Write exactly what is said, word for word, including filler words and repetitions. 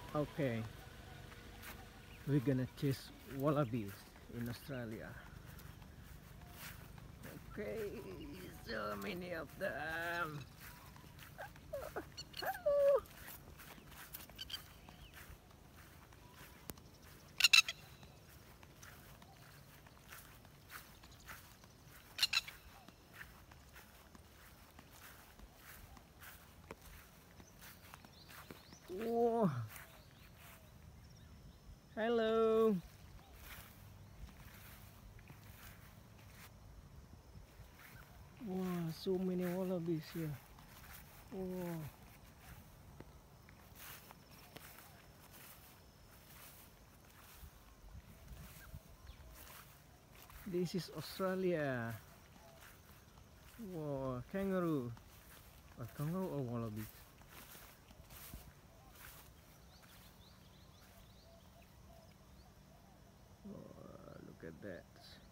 Okay, we're gonna chase wallabies in Australia. Okay, so many of them. Hello. Whoa. Hello. Wow, so many wallabies here. Wow. This is Australia. Wow, kangaroo. A kangaroo or wallabies? Wow, look at that.